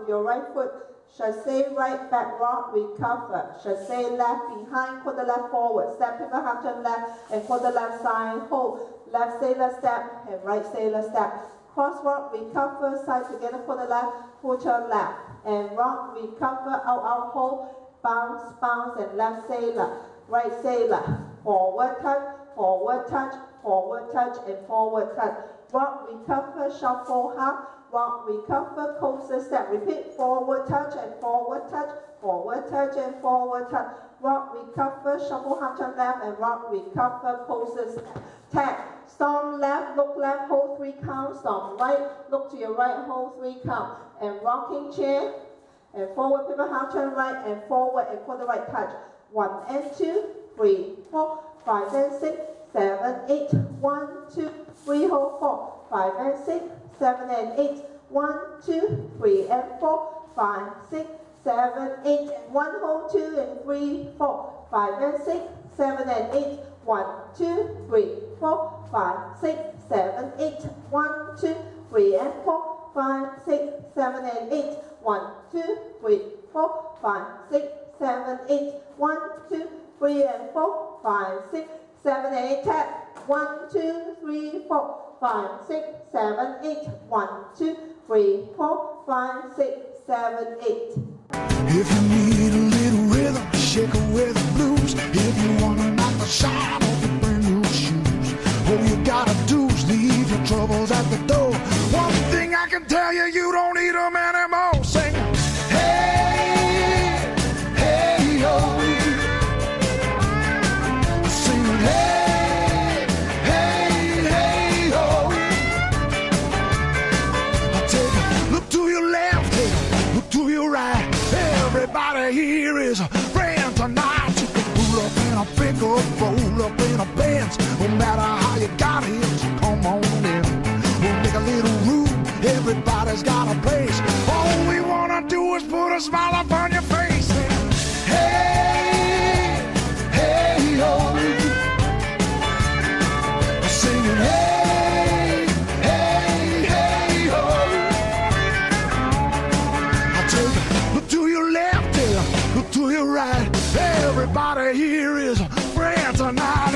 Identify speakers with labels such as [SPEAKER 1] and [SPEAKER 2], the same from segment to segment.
[SPEAKER 1] with your right foot. Chassé right, back rock, recover. Chassé left, behind, quarter left forward. Step, pivot, half turn left, and quarter left side, hold. Left sailor step, and right sailor step. Cross rock, recover, side together, quarter left, quarter left. And rock, recover, out, hold. Bounce, bounce, and left sailor. Right sailor. Forward touch, forward touch, forward touch, and forward touch. Rock, recover, shuffle half. Rock, recover, coaster step. Repeat, forward touch and forward touch, forward touch and forward touch. Rock, recover, shuffle half turn left, and rock, recover, coaster step. Tap, storm left, look left, hold 3 counts. Storm right, look to your right, hold 3 counts. And rocking chair, and forward pivot half turn right, and forward and quarter right touch. 1 and 2, 3, 4, 5 and 6, 7, 8. 1, 2, 3, hold 4, 5 and 6. 7 and 8, 1, 2, 3 and 4, 5, 6, 7, 8, 1, hold 2 and 3, 4, 5 and 6, 7 and 8, 1, 2, 3, 4, 5, 6, 7, 8, 1, 2, 3 and 4, 5, 6, 7 and 8, 1, 2, 3, 4, 5, 6, 7, 8, 1, 2, 3 and 4, 5, 6, 7 and 8, tap. 1, 2, 3, 4, 5, 6, 7, 8. 1, 2, 3, 4, 5, 6, 7, 8.
[SPEAKER 2] If you need a little rhythm, shake away the blues. If you wanna knock the shine off your brand new shoes, all you gotta do is leave your troubles at the door. One thing I can tell you, you don't need them anymore. Sing, hey, hey, oh. Sing, hey. Everybody here is a friend tonight. You can pull up in a pickup, roll up in a Benz. No matter how you got here, so come on in. We'll make a little room, everybody's got a place. All we wanna do is put a smile upon your face. Hey, hey, oh. Singing, hey, hey, hey, oh. I tell you, look to your left, look to your right. Everybody here is a friend tonight.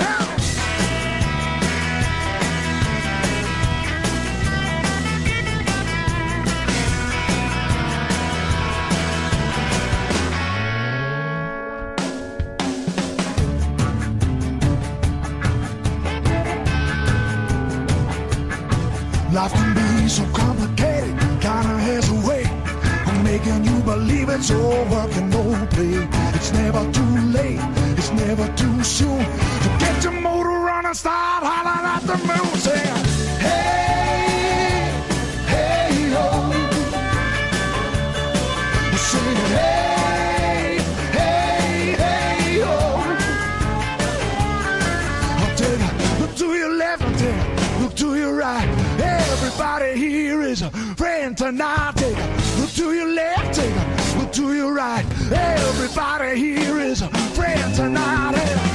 [SPEAKER 2] Life can be so complicated, kinda has a way of making you believe it's all work and no play. It's never too late, it's never too soon to get your motor running, start hollering at the moon, saying, hey, hey, oh. Singing, hey, hey, hey, oh. I'll tell you, look to your left, I'll tell you, look to your right. Everybody here is a friend tonight. Take a look to your left, take a look to your right. Everybody here is a friend tonight.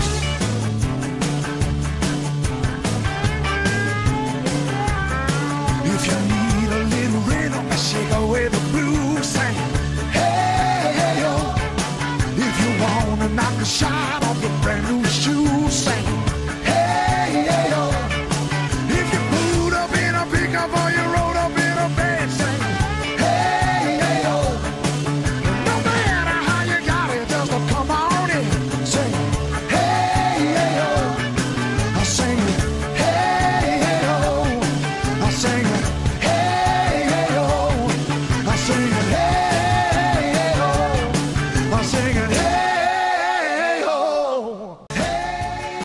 [SPEAKER 2] If you need a little rhythm, shake away the blues. Sing, hey, hey, oh. If you wanna knock a shine off your brand new shoes, sing.